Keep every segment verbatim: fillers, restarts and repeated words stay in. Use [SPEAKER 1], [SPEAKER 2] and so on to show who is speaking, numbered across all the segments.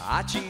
[SPEAKER 1] Aici în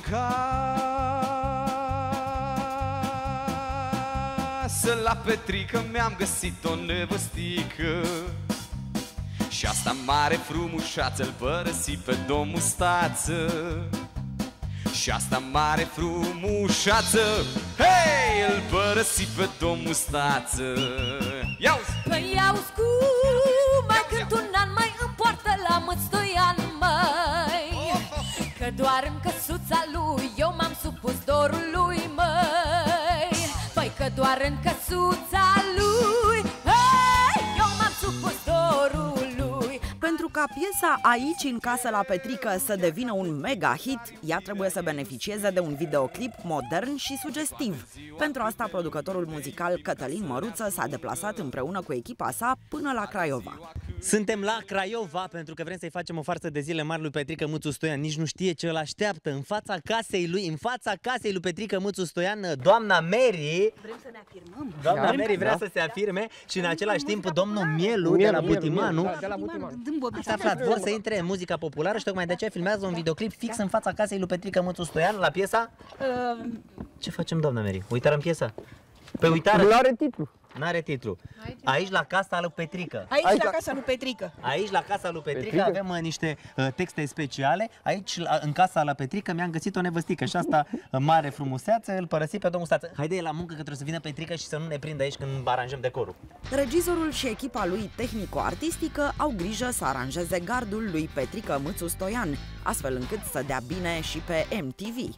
[SPEAKER 1] casă la Petrică mi-am găsit o nevăstică, și asta mare frumușață-l părăsi pe domn Mustață. Și asta mare frumușață, hei, îl părăsi pe domn Mustață. Iauzi!
[SPEAKER 2] Păi iauzi cum mai cânt un an, mai împoartă la Mățtoian, măi, că doar în căsuța lui eu m-am supus dorului, măi. Păi că doar în căsuța lui, hei, eu m-am supus dorului.
[SPEAKER 3] Pentru ca piesa Aici în casă la Petrică să devină un mega hit, ea trebuie să beneficieze de un videoclip modern și sugestiv. Pentru asta, producătorul muzical Cătălin Măruță s-a deplasat împreună cu echipa sa până la Craiova.
[SPEAKER 4] Suntem la Craiova pentru că vrem să-i facem o farsă de zile mari lui Petrică Mâțu Stoian. Nici nu știe ce îl așteaptă în fața casei lui, în fața casei lui Petrică Mâțu Stoian, doamna Mary.
[SPEAKER 3] Vrem să ne afirmăm.
[SPEAKER 4] Doamna da, Mary vrea da. să se afirme și în același timp domnul Mielu, Mielu de la Butimanu.
[SPEAKER 3] Da, de la Butimanu.
[SPEAKER 4] Ați aflat, vor să intre în muzica populară și tocmai de aceea filmează un videoclip fix în fața casei lui Petrică Mâțu Stoian la piesa? Uh... Ce facem, doamna Mary? Uitare în piesa? Pe uitare?
[SPEAKER 5] Nu are titlu.
[SPEAKER 4] N-are titlu. Aici la casa lui Petrică.
[SPEAKER 3] Aici, Aici la casa lui Petrică.
[SPEAKER 4] Aici la casa lui Petrică, Petrică? avem uh, niște uh, texte speciale. Aici la, în casa la Petrică mi-am găsit o nevăstică și asta uh, mare frumuseață, îl părăsi pe domnul Stață. Haide la muncă că trebuie să vină Petrică și să nu ne prindă aici când aranjăm decorul.
[SPEAKER 3] Regizorul și echipa lui tehnico-artistică au grijă să aranjeze gardul lui Petrică Mâțu Stoian, astfel încât să dea bine și pe M T V.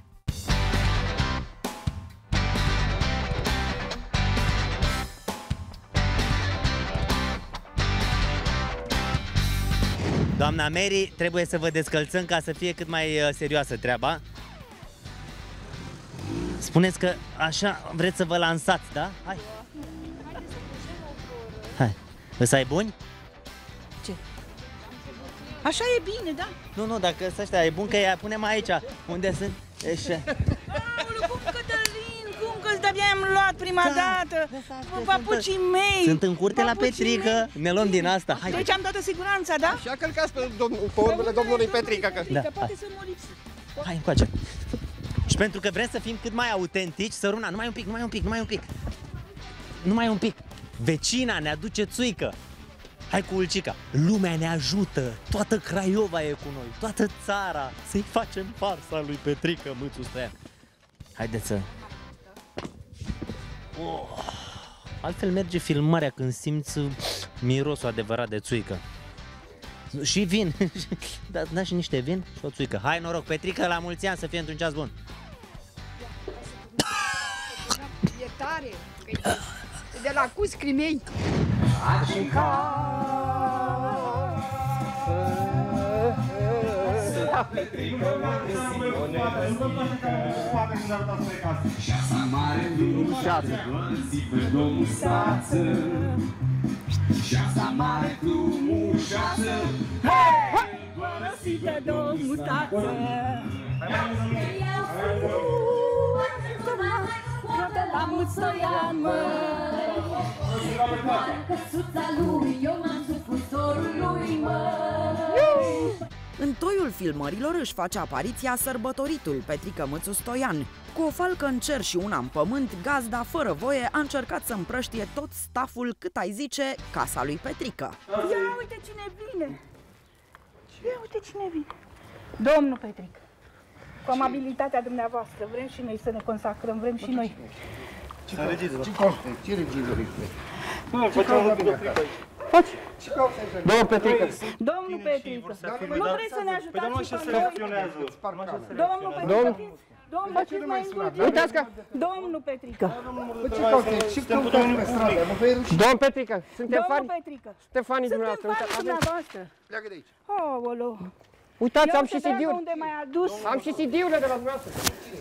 [SPEAKER 4] Doamna Mary, trebuie să vă descălțăm ca să fie cât mai uh, serioasă treaba. Spuneți că așa vreți să vă lansați, da? Hai! Hai! Îți ai buni?
[SPEAKER 3] Ce? Așa e bine, da?
[SPEAKER 4] Nu, nu, dacă ăsta e bun, că ea punem aici. Unde sunt? Așa.
[SPEAKER 3] Aoleu, cum Cătălin, cum că de-abia am luat prima da, dată papucii mei.
[SPEAKER 4] Sunt în curte la Petrică, ne luăm din asta. Hai.
[SPEAKER 3] Deci am toată siguranța, da?
[SPEAKER 5] Așa călcați pe, domn, pe urmele domnului Petrică. Că...
[SPEAKER 4] Da,
[SPEAKER 3] poate să mă lipsi.
[SPEAKER 4] Hai încoace. Și pentru că vrem să fim cât mai autentici, Săruna, numai un pic, numai un pic, numai un pic. Numai un pic. Vecina ne aduce țuică. Hai cu Ulcica. Lumea ne ajută. Toată Craiova e cu noi. Toată țara. Să-i facem farsa lui Petrică Mâțu Stoian. Haideți să... Oh. Altfel merge filmarea când simți mirosul adevărat de țuică. Și vin. Da, da, și niște vin și o țuică. Hai noroc, Petrică, la mulți ani să fie într-un ceas bun.
[SPEAKER 6] E tare. De la cuscrii mei.
[SPEAKER 1] Și-asta mare frumușață, părăsi pe domnul Stață. Și-asta mare frumușață, hei, părăsi pe domnul Stață.
[SPEAKER 2] La Mățtoian, măi, doar în căsuța lui eu m-am supus dorului, măi.
[SPEAKER 3] În toiul filmărilor își face apariția sărbătoritul Petrică Mâțu Stoian. Cu o falcă în cer și una în pământ, gazda, fără voie, a încercat să împrăștie tot staful, cât ai zice, casa lui Petrică.
[SPEAKER 6] Ia uite cine vine! Ia uite cine vine! Domnul Petrică, cu amabilitatea dumneavoastră, vrem și noi să ne consacrăm, vrem și noi.
[SPEAKER 5] Ce regizor? Ce regizor este?
[SPEAKER 6] Nu, facem un videoclip aici. Faci?
[SPEAKER 5] Domnul Petrică.
[SPEAKER 6] Domnul Petrică. Nu vreți să ne ajutați și pe noi? Domnul Petrică. Domnul, faceți mai încurcă.
[SPEAKER 5] Uitați că...
[SPEAKER 6] Domnul Petrică.
[SPEAKER 5] Ce cauți? Ce căutați pe stradă? Domnul Petrică, suntem fani.
[SPEAKER 6] Domnul Petrică.
[SPEAKER 5] Suntem fanii
[SPEAKER 6] dumneavoastră. Suntem fanii dumneavoastră.
[SPEAKER 5] Pleacă de aici.
[SPEAKER 6] Aoleu.
[SPEAKER 5] Uitați, am și C D-uri.
[SPEAKER 6] Unde m-ai adus?
[SPEAKER 5] Am și C D-urile de la dumneavoastră.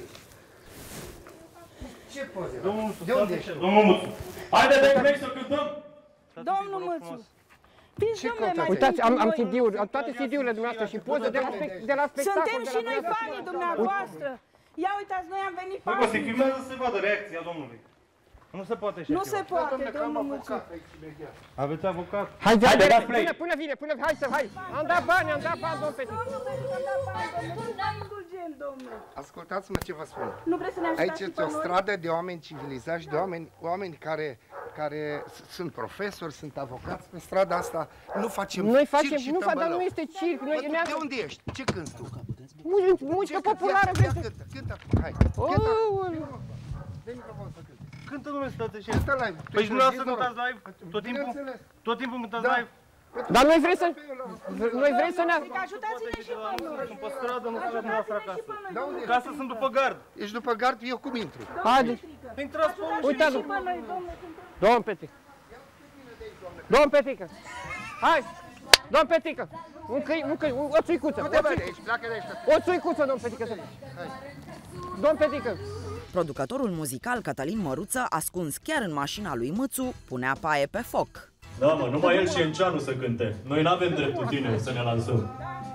[SPEAKER 5] Ce poze? De unde ești?
[SPEAKER 7] Domnul Mâțu. Haide de aici să cântăm.
[SPEAKER 6] Domnul Mâțu.
[SPEAKER 5] Uitați, am, am C D-uri, am toate C D-urile dumneavoastră și poze de la, de la spectacol.
[SPEAKER 6] Suntem și noi fanii dumneavoastră. Ia uitați, noi am venit
[SPEAKER 7] fanii. Bă, se filmează să se vadă reacția domnului.
[SPEAKER 8] Nu se poate așa
[SPEAKER 6] Nu
[SPEAKER 8] ceva.
[SPEAKER 6] se poate, domnul Mățu.
[SPEAKER 8] Aveți avocat?
[SPEAKER 5] Hai,
[SPEAKER 8] Hai,
[SPEAKER 5] hai,
[SPEAKER 8] dați play.
[SPEAKER 5] până, până vine, până, hai să, hai. Am dat bani, am dat bani, domnul Petrică.
[SPEAKER 6] Domnul Petrică, am dat bani, domnule, sunt indulgent, domnule.
[SPEAKER 9] Ascultați-mă ce vă spun.
[SPEAKER 6] Nu vreți să ne ajutați
[SPEAKER 9] Aici
[SPEAKER 6] și
[SPEAKER 9] este
[SPEAKER 6] pe
[SPEAKER 9] o
[SPEAKER 6] noi?
[SPEAKER 9] stradă de oameni civilizați și de oameni, oameni care, care sunt profesori, sunt avocați. Pe strada asta nu facem
[SPEAKER 5] Noi facem,
[SPEAKER 9] circ și
[SPEAKER 5] nu, fa, dar
[SPEAKER 9] tămbălău.
[SPEAKER 5] nu este circ. Noi,
[SPEAKER 9] Bă, tu de unde ești? Ce cânti tu?
[SPEAKER 5] Muzică
[SPEAKER 9] Ce
[SPEAKER 5] populară,
[SPEAKER 9] cânti? Ia,
[SPEAKER 5] vrei
[SPEAKER 9] ia,
[SPEAKER 5] să...
[SPEAKER 9] Cântă, cântă acum, hai. Cântă.
[SPEAKER 5] Aoleu.
[SPEAKER 9] Dă microfonul să cânte.
[SPEAKER 8] Cântă, domnule, stați așa.
[SPEAKER 9] Cântă live.
[SPEAKER 8] Păi și dumneavoastră cântați live? Tot timpul?
[SPEAKER 9] Bineînțeles.
[SPEAKER 8] Tot timpul cântați
[SPEAKER 9] Da.
[SPEAKER 8] live?
[SPEAKER 5] Dar noi vrem să... Noi vrem să ne...
[SPEAKER 6] Ajutați-ne și pe noi.
[SPEAKER 8] Sunt pe stradă, nu sunt la dumneavoastră acasă.
[SPEAKER 9] Da, unde ești?
[SPEAKER 8] Casă sunt după gard.
[SPEAKER 9] Ești după gard, eu cum intru?
[SPEAKER 5] Haide.
[SPEAKER 8] Păi intrați pe ușă.
[SPEAKER 5] Uite,
[SPEAKER 6] Și pe noi, domnule, suntem...
[SPEAKER 5] domn Petrică. Domn Petrică. Hai. Domn Petrică. Un câini, un câini, o țuicuță.
[SPEAKER 9] Du-te bă de aici, pleacă de aici.
[SPEAKER 5] O țuicuță, domn Petrică. Domn Petrică.
[SPEAKER 3] Producătorul muzical Cătălin Măruță, ascuns chiar în mașina lui Mățu, punea paie pe foc.
[SPEAKER 7] Da, mă, numai el și Enceanu să cânte. Noi n-avem dreptul tine să ne lansăm.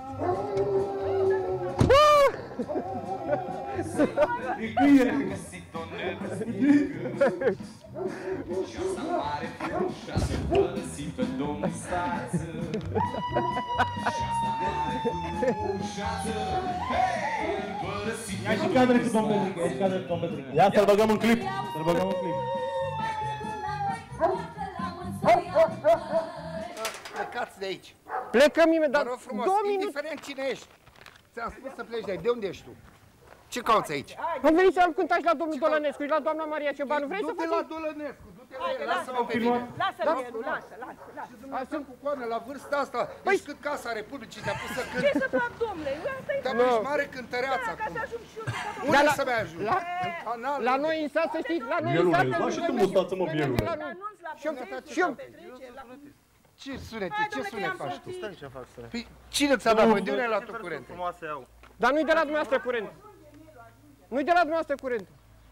[SPEAKER 8] Ia și cadre cu domnul Petrică, ia și cadre cu domnul Petrică. Ia să-l băgăm în clip, să-l băgăm în clip.
[SPEAKER 9] Plecați de aici.
[SPEAKER 5] Plecăm imediat,
[SPEAKER 9] Vă
[SPEAKER 5] dar
[SPEAKER 9] rog frumos,
[SPEAKER 5] două minute.
[SPEAKER 9] indiferent cine ești. Ți-am spus să pleci de aici. De unde ești tu? Ce cauți aici?
[SPEAKER 5] Am venit să-l cântați la domnul Dolănescu și la doamna Maria Ciobanu. Vrei să
[SPEAKER 9] Du-te la
[SPEAKER 5] facem?
[SPEAKER 9] Dolănescu, du-te la el, lasă-mă pe mine.
[SPEAKER 6] Lasă-l, Mielu, lasă, lasă, lasă.
[SPEAKER 9] Să mă cu coană la vârsta asta.
[SPEAKER 5] Păi-
[SPEAKER 9] Ești cât Casa Republicii te-a pus să
[SPEAKER 6] Ce
[SPEAKER 9] cânti.
[SPEAKER 6] să fac, domnule? Asta e...
[SPEAKER 9] Dar ești mare cântăreață
[SPEAKER 6] Ca
[SPEAKER 9] acum.
[SPEAKER 6] să ajung și eu.
[SPEAKER 9] Unde
[SPEAKER 5] la-
[SPEAKER 9] să mai ajungi?
[SPEAKER 5] la-
[SPEAKER 9] În canal.
[SPEAKER 5] La noi în sat, să știți, la noi în
[SPEAKER 7] Mielule,
[SPEAKER 5] sat...
[SPEAKER 7] da și tu mustață, mă, mielule.
[SPEAKER 6] Anunț la
[SPEAKER 5] Și eu-
[SPEAKER 6] petrecere,
[SPEAKER 5] și eu-
[SPEAKER 6] la petrecere, la...
[SPEAKER 9] Ce sunete?
[SPEAKER 6] Hai,
[SPEAKER 9] Ce
[SPEAKER 6] domnule, că
[SPEAKER 9] sunet
[SPEAKER 6] i-am
[SPEAKER 9] faci tu?
[SPEAKER 6] soțit.
[SPEAKER 8] Stai ce fac să...
[SPEAKER 9] Păi, cine ți-a dat? Mă, de unde ai luat tu curent?
[SPEAKER 8] Frumoase au.
[SPEAKER 5] Dar nu-i de la dumneavoastră curent. Nu-i de la dumneavoastră curent.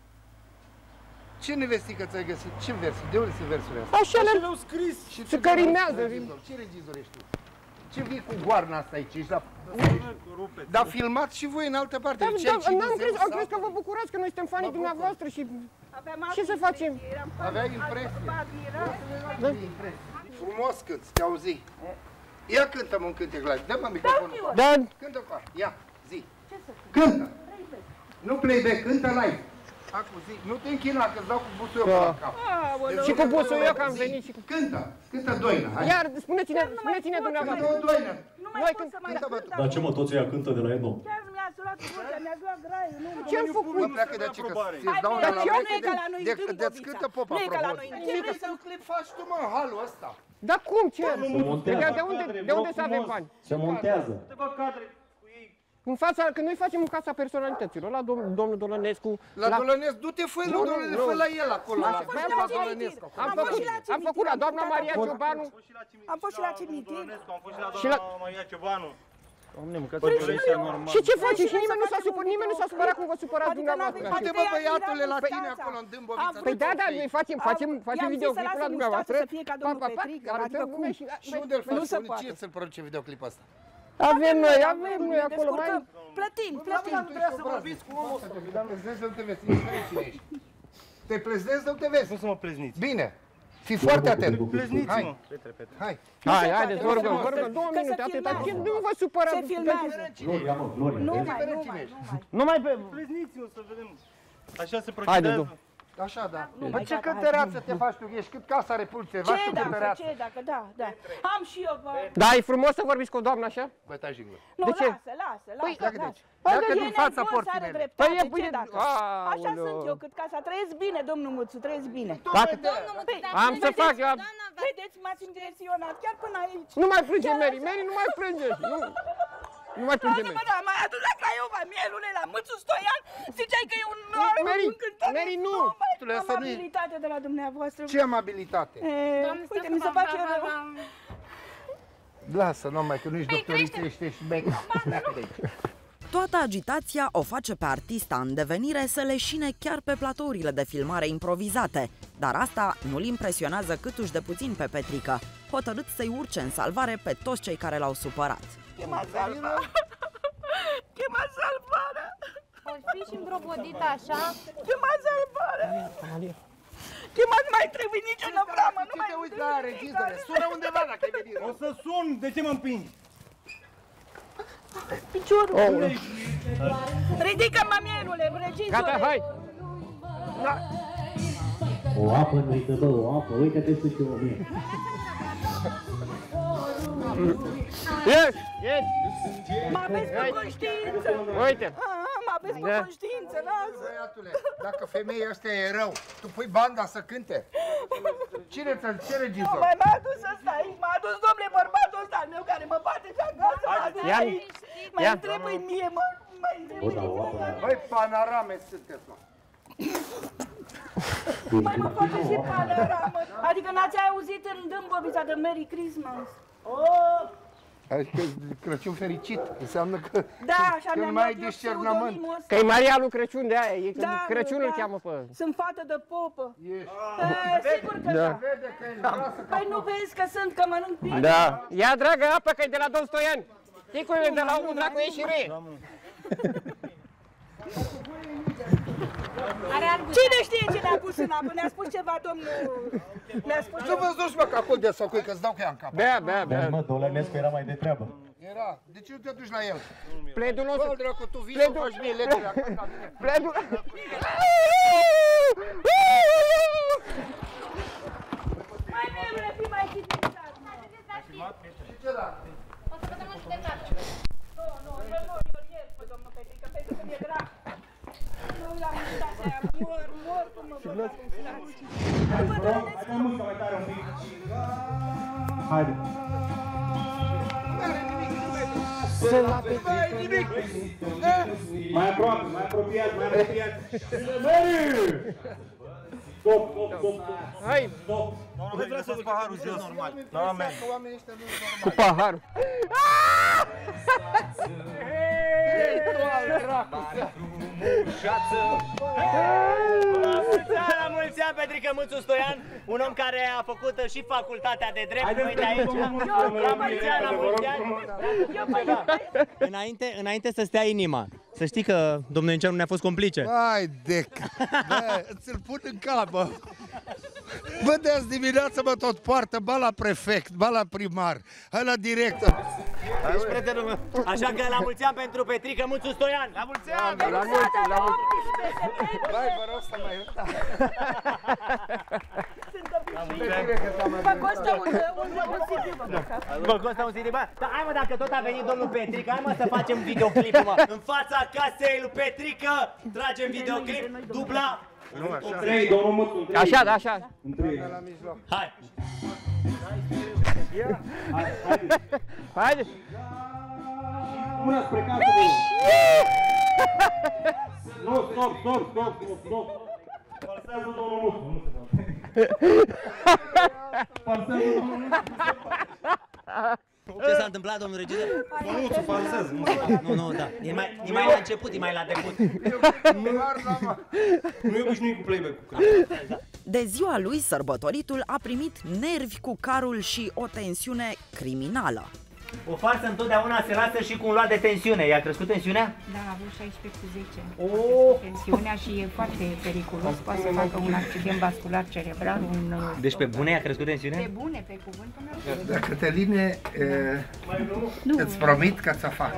[SPEAKER 9] Ce nevestică ți-ai găsit? Ce versuri? De unde sunt versurile astea?
[SPEAKER 5] Așa le...
[SPEAKER 8] Le-au scris.
[SPEAKER 9] Și
[SPEAKER 5] Se cărimează.
[SPEAKER 9] regizor? Ce regizor ești tu? Ce vii cu goarna asta aici? Ești la... Dar filmat și voi în altă parte.
[SPEAKER 5] Da,
[SPEAKER 9] Deci
[SPEAKER 5] da,
[SPEAKER 9] aici
[SPEAKER 5] n-am
[SPEAKER 9] Dumnezeu
[SPEAKER 5] crezut, am
[SPEAKER 9] sau-
[SPEAKER 5] crezut că vă bucurați că noi suntem fanii
[SPEAKER 9] Mă bucur.
[SPEAKER 5] dumneavoastră și...
[SPEAKER 6] Aveam
[SPEAKER 5] Ce
[SPEAKER 6] alte
[SPEAKER 5] să facem?
[SPEAKER 6] impresii, eram
[SPEAKER 9] Aveai
[SPEAKER 6] fan-
[SPEAKER 9] impresii?
[SPEAKER 6] vă admiram.
[SPEAKER 9] Frumos cânti, te auzi. Ia cântă-mă un cântec live. Dă-mă microfonul.
[SPEAKER 5] Da,
[SPEAKER 9] Cântă cu asta. Ia, zi. Cântă. Nu playback, cântă live. Acum zi. Nu te închina că-ți dau cu busul eu pe la cap. Deci
[SPEAKER 5] și cu busul eu că am
[SPEAKER 9] zi.
[SPEAKER 5] venit și cu...
[SPEAKER 9] Cântă. Cântă doina. Hai.
[SPEAKER 5] Iar, spuneți-ne, spuneți-ne dumneavoastră.
[SPEAKER 9] Cântă o doină.
[SPEAKER 6] Nu mai
[SPEAKER 5] Noi
[SPEAKER 6] pot
[SPEAKER 5] când-
[SPEAKER 6] să mai
[SPEAKER 9] cântă, bă,
[SPEAKER 6] cânt
[SPEAKER 7] Dar ce
[SPEAKER 6] acum.
[SPEAKER 7] mă, toți ăia cântă de la Edo?
[SPEAKER 6] Chiar mi-ați luat vocea, mi-ați luat graiul. Nu,
[SPEAKER 5] Ce-am
[SPEAKER 9] Mă
[SPEAKER 5] făcut?
[SPEAKER 9] pleacă de aici că
[SPEAKER 6] Hai,
[SPEAKER 9] îți dau
[SPEAKER 6] bine,
[SPEAKER 9] una la
[SPEAKER 6] dar
[SPEAKER 9] veche
[SPEAKER 6] nu e ca la noi
[SPEAKER 9] de,
[SPEAKER 6] în
[SPEAKER 9] de,
[SPEAKER 6] Dâmbovița.
[SPEAKER 9] de-ți cântă popa
[SPEAKER 6] Nu e ca la
[SPEAKER 9] frumos.
[SPEAKER 6] noi în
[SPEAKER 9] Ce
[SPEAKER 6] Dâmbovița.
[SPEAKER 9] vrei să-l clip faci tu, mă, în halul ăsta?
[SPEAKER 5] Dar cum, ce?
[SPEAKER 7] Se montează.
[SPEAKER 5] De, de unde, de unde să avem bani?
[SPEAKER 7] Se montează.
[SPEAKER 8] Câteva cadre cu ei.
[SPEAKER 5] În fața, că noi facem în casa personalităților, la dom, domnul Dolănescu,
[SPEAKER 9] La Dolănescu, du-te, fă-i
[SPEAKER 5] Nu,
[SPEAKER 9] la
[SPEAKER 5] nu,
[SPEAKER 9] Dolănescu,
[SPEAKER 5] nu.
[SPEAKER 9] fă la el acolo, la
[SPEAKER 6] fost
[SPEAKER 9] la
[SPEAKER 6] și la
[SPEAKER 9] Dolănescu.
[SPEAKER 5] Am
[SPEAKER 6] Am fost
[SPEAKER 5] făcut,
[SPEAKER 6] și la
[SPEAKER 5] am
[SPEAKER 6] cimitir,
[SPEAKER 5] făcut la
[SPEAKER 6] am
[SPEAKER 5] doamna
[SPEAKER 6] făcut
[SPEAKER 5] Maria
[SPEAKER 6] acolo.
[SPEAKER 5] Ciobanu.
[SPEAKER 6] Am fost și la cimitir.
[SPEAKER 8] Am fost și la
[SPEAKER 5] Și la-
[SPEAKER 8] doamna Maria Ciobanu. Doamne, mă, că
[SPEAKER 6] Păi,
[SPEAKER 8] te vrei normal.
[SPEAKER 5] Și ce faci?
[SPEAKER 6] Păi,
[SPEAKER 5] Și nimeni nu s-a
[SPEAKER 6] să
[SPEAKER 5] supărat,
[SPEAKER 6] facem
[SPEAKER 5] nimeni nu
[SPEAKER 6] un
[SPEAKER 5] s-a supărat cum vă
[SPEAKER 6] videoclip.
[SPEAKER 5] supărați
[SPEAKER 6] Adică
[SPEAKER 5] dumneavoastră.
[SPEAKER 6] n-avem
[SPEAKER 9] Uite,
[SPEAKER 6] Păi,
[SPEAKER 9] bă, băiatule, la
[SPEAKER 6] Păi,
[SPEAKER 9] tine
[SPEAKER 6] Constanța.
[SPEAKER 9] acolo în Dâmbovița.
[SPEAKER 5] Păi da, da, noi facem, facem, facem
[SPEAKER 6] i-am zis să
[SPEAKER 5] videoclipul
[SPEAKER 6] lasă
[SPEAKER 5] la dumneavoastră.
[SPEAKER 6] mustața să fie ca domnul
[SPEAKER 5] Pa, pa, pa,
[SPEAKER 6] Petrică,
[SPEAKER 5] arătăm
[SPEAKER 6] adică
[SPEAKER 5] lumea
[SPEAKER 6] cum?
[SPEAKER 5] și...
[SPEAKER 9] Și unde îl faci?
[SPEAKER 6] Nu se
[SPEAKER 9] Unde-
[SPEAKER 6] poate.
[SPEAKER 9] Cine ți-l produce videoclipul ăsta?
[SPEAKER 5] Avem noi, avem noi
[SPEAKER 6] ne
[SPEAKER 5] acolo, mai...
[SPEAKER 6] descurcăm. Plătim, plătim.
[SPEAKER 9] Nu trebuie să vorbiți cu omul ăsta. Te pleznești să nu te vezi. Indiferent cine ești. Te pleznești să nu te vezi.
[SPEAKER 8] Nu să mă plezniți.
[SPEAKER 9] Bine. Fii foarte atent.
[SPEAKER 8] Plezniți-mă.
[SPEAKER 9] Hai. Hai.
[SPEAKER 5] Hai,
[SPEAKER 6] se
[SPEAKER 5] haideți,
[SPEAKER 6] poate,
[SPEAKER 5] vă
[SPEAKER 6] nu se
[SPEAKER 5] rugăm, vă
[SPEAKER 6] poate.
[SPEAKER 5] rugăm, două
[SPEAKER 6] Că se
[SPEAKER 5] minute, atâta.
[SPEAKER 6] filmează.
[SPEAKER 5] Nu vă supărați.
[SPEAKER 6] Se filmează.
[SPEAKER 7] Gloria, mă, Gloria.
[SPEAKER 6] Nu mai,
[SPEAKER 9] Indiferent
[SPEAKER 6] nu
[SPEAKER 9] cine
[SPEAKER 6] mai,
[SPEAKER 9] ești.
[SPEAKER 6] nu mai.
[SPEAKER 8] Nu mai pe... Plezniți-mă să vedem. Așa se
[SPEAKER 5] Haide,
[SPEAKER 8] procedează.
[SPEAKER 5] domn.
[SPEAKER 9] Așa, da.
[SPEAKER 6] Nu
[SPEAKER 9] Bă,
[SPEAKER 6] mai,
[SPEAKER 9] ce
[SPEAKER 6] gata,
[SPEAKER 9] cântăreață te faci tu? Ești cât Casa Republicii. Faci
[SPEAKER 6] Ce
[SPEAKER 9] tu
[SPEAKER 6] dacă,
[SPEAKER 9] cântăreață.
[SPEAKER 6] ce dacă, da, da. Am și eu, bă.
[SPEAKER 5] Da, e frumos să vorbiți cu o doamnă așa?
[SPEAKER 9] Bă, taci din gură.
[SPEAKER 6] Nu,
[SPEAKER 5] De ce?
[SPEAKER 6] lasă, lasă,
[SPEAKER 5] Păi,
[SPEAKER 6] lasă,
[SPEAKER 9] pleacă de
[SPEAKER 6] lasă.
[SPEAKER 9] aici. Pleacă
[SPEAKER 6] Păi,
[SPEAKER 9] din
[SPEAKER 6] e
[SPEAKER 9] fața
[SPEAKER 6] nervos,
[SPEAKER 9] porții
[SPEAKER 6] are
[SPEAKER 9] mele.
[SPEAKER 6] dreptate,
[SPEAKER 5] Păi e
[SPEAKER 6] ce
[SPEAKER 5] bine.
[SPEAKER 6] dacă? Așa
[SPEAKER 5] Aoleu.
[SPEAKER 6] sunt eu, cât casa. Trăiesc bine, domnul Muțu, trăiesc bine.
[SPEAKER 5] Dacă...
[SPEAKER 6] Păi,
[SPEAKER 5] Am să fac, eu...
[SPEAKER 6] vedeți, m-ați impresionat chiar până aici.
[SPEAKER 5] Nu mai plânge, Mary, Mary, nu mai plânge. Nu, nu mai plânge, Mary.
[SPEAKER 6] Mă, da, m-ai adus la Craiova, mielule, la Mățu Stoian, ziceai că e un...
[SPEAKER 5] Mary,
[SPEAKER 6] un cântăreț.
[SPEAKER 5] Mary, nu.
[SPEAKER 6] Mai
[SPEAKER 9] Asta nu e-
[SPEAKER 6] amabilitate de la dumneavoastră.
[SPEAKER 9] Ce amabilitate?
[SPEAKER 6] E, uite, mi se face rău.
[SPEAKER 9] Lasă, numai că nu ești doctoriță, ești ești bec. Pleacă de aici.
[SPEAKER 3] Toată agitația o face pe artista în devenire să leșine chiar pe platourile de filmare improvizate, dar asta nu-l impresionează câtuși de puțin pe Petrică, hotărât să-i urce în salvare pe toți cei care l-au supărat.
[SPEAKER 6] Chema salvarea. Chema salvarea.
[SPEAKER 2] O fi și îmbrobodită așa.
[SPEAKER 6] Chema salvarea. Ce mai mai trebuie nici o năvramă, nu mai
[SPEAKER 9] te uiți la regizore, sună undeva dacă ai venit.
[SPEAKER 8] O să sun, de ce mă împingi?
[SPEAKER 6] Piciorul. Ridică-mă, mielule, regizore.
[SPEAKER 5] Gata, hai.
[SPEAKER 10] O apă nu-i dă, bă, o apă, uite-te sus și o mie.
[SPEAKER 5] Yes, yes.
[SPEAKER 6] Mă aveți pe conștiință.
[SPEAKER 5] Uite.
[SPEAKER 6] Mă aveți pe conștiință, lasă.
[SPEAKER 9] Băiatule, dacă femeia ăstea e rău, tu pui banda să cânte. Cine ți-l ce regizor?
[SPEAKER 6] Mai m-a adus ăsta aici, m-a adus, domnule, bărbatul ăsta al meu care mă bate și acasă, m-a adus aici. Mai îmi trebuie mie, mă, mai îmi trebuie mie.
[SPEAKER 9] Băi, panorame sunteți, mă.
[SPEAKER 6] Mai mă face și panoramă. Adică n-ați auzit în Dâmbovița de Merry Christmas? Oh!
[SPEAKER 9] Adică Crăciun fericit, înseamnă că
[SPEAKER 6] da, așa
[SPEAKER 9] când mai ai discernământ.
[SPEAKER 5] Că e Maria lui Crăciun de aia, e
[SPEAKER 6] da,
[SPEAKER 5] Crăciunul
[SPEAKER 6] da.
[SPEAKER 5] cheamă pe...
[SPEAKER 6] Sunt fată de popă.
[SPEAKER 9] Ești.
[SPEAKER 6] E, sigur că da.
[SPEAKER 9] Vede că e grasă.
[SPEAKER 6] Păi nu vezi că sunt, că mănânc bine.
[SPEAKER 5] Da. Ia, dragă, apă, că e de la Don Stoian. Ticurile de la unul, dracu, ieși re.
[SPEAKER 6] Cine știe ce ne-a pus în apă? Ne-a spus ceva, domnul... Ne-a spus
[SPEAKER 9] Nu vă duci, mă, că acolo de socui, că-ți dau cu ea în cap.
[SPEAKER 5] Bea, bea, bea.
[SPEAKER 8] Mă, Dolănescu era mai de treabă.
[SPEAKER 9] Era. De ce nu te duci la el?
[SPEAKER 5] Pledul nostru.
[SPEAKER 9] Bă, dracu, tu vii să faci mie legile acum la mine.
[SPEAKER 5] Pledul...
[SPEAKER 6] Mai mielule, fii mai civilizat.
[SPEAKER 9] Și ce da?
[SPEAKER 2] O să vedem în judecată.
[SPEAKER 6] Nu, nu, eu nu, eu iert pe domnul Petrică, pentru că mi-e drag. Nu l-am uitat aia, mor, mor cum mă văd acum, frați.
[SPEAKER 8] Hai mult să mai tare un pic. Haide.
[SPEAKER 9] N-ai nimic!
[SPEAKER 8] Mai aproape, mai apropiat, mai apropiat. Meri! Stop, stop, stop, stop.
[SPEAKER 5] Hai!
[SPEAKER 8] Stop. Nu vreau să văd paharul jos. Nu, merg.
[SPEAKER 9] Oamenii ăștia nu sunt
[SPEAKER 5] Cu paharul.
[SPEAKER 4] La mulți ani, Petrică Mâțu Stoian, un om care a făcut și facultatea de drept, uite aici. La mulți ani, la mulți ani. Înainte, înainte să stea inima, să știi că domnul Enceanu ne-a fost complice.
[SPEAKER 9] Hai de bă, ți-l pun în cap, bă. Bă, de azi dimineață mă tot poartă, ba la prefect, ba la primar, hai la director.
[SPEAKER 4] Ești prietenul meu. Așa că la mulți ani pentru Petrică Mâțu Stoian. La mulți ani!
[SPEAKER 5] La mulți, la mulți.
[SPEAKER 9] Băi, vă rog să mai ierta.
[SPEAKER 6] Vă costă un C D, vă costă.
[SPEAKER 4] Vă costă un C D, bă? Dar hai mă, dacă tot a venit domnul Petrică, hai mă să facem videoclipul, mă. În fața casei lui Petrică, tragem videoclip, dubla.
[SPEAKER 9] Nu, așa.
[SPEAKER 8] Trei, domnul Mâțu, în trei.
[SPEAKER 5] Așa, da, așa.
[SPEAKER 8] În trei.
[SPEAKER 9] La mijloc.
[SPEAKER 4] Hai!
[SPEAKER 5] Haide!
[SPEAKER 8] Mâna spre casă, bă! Nu, stop, stop, stop, stop, stop! Falsează domnul Mâțu! Falsează domnul Mâțu!
[SPEAKER 4] Ce s-a întâmplat, domnul regizor?
[SPEAKER 8] Mâțu, falsează!
[SPEAKER 4] Nu, nu, da. E mai, e mai la început, e mai la debut.
[SPEAKER 8] Nu e obișnuit cu playback-ul.
[SPEAKER 3] De ziua lui, sărbătoritul a primit nervi cu carul și o tensiune criminală.
[SPEAKER 4] O farsă întotdeauna se lasă și cu un luat de tensiune. I-a crescut tensiunea?
[SPEAKER 11] Da, a avut șaisprezece cu zece.
[SPEAKER 4] Oh.
[SPEAKER 11] Tensiunea și e foarte periculos, poate să facă un accident vascular cerebral, un...
[SPEAKER 4] Deci pe bune i-a crescut tensiunea?
[SPEAKER 11] Pe bune, pe cuvânt până la...
[SPEAKER 9] Da, Cătăline, îți promit că ți-o fac.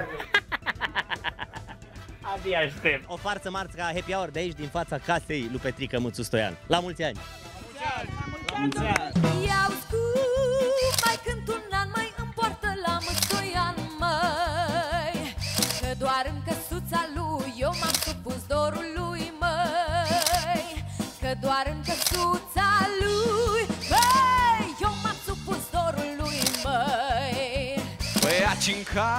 [SPEAKER 4] Abia aștept. O farsă marți ca happy hour de aici, din fața casei lui Petrică Mâțu Stoian. La mulți ani!
[SPEAKER 2] La mulți ani! Iau scup, mai cânt un an, mai împoartă la Mâțoian, măi. Că doar în căsuța lui eu m-am supus dorului, măi. Că doar în căsuța lui, măi, eu m-am supus dorului, măi.
[SPEAKER 12] Băiaci în casă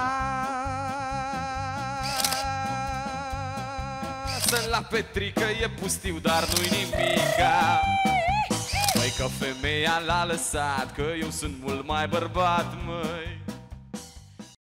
[SPEAKER 12] la Petrică e pustiu, dar nu-i nimica. Măi, că femeia l-a lăsat, că eu sunt mult mai bărbat, măi.